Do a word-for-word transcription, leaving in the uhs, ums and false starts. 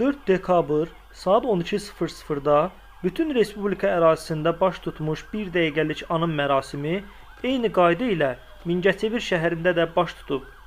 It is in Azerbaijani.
dörd dekabr saat on iki sıfır sıfırda bütün Respublika ərazisində baş tutmuş bir dəqiqəlik anım mərasimi eyni qayda ilə Mingəçevir şəhərində də baş tutub.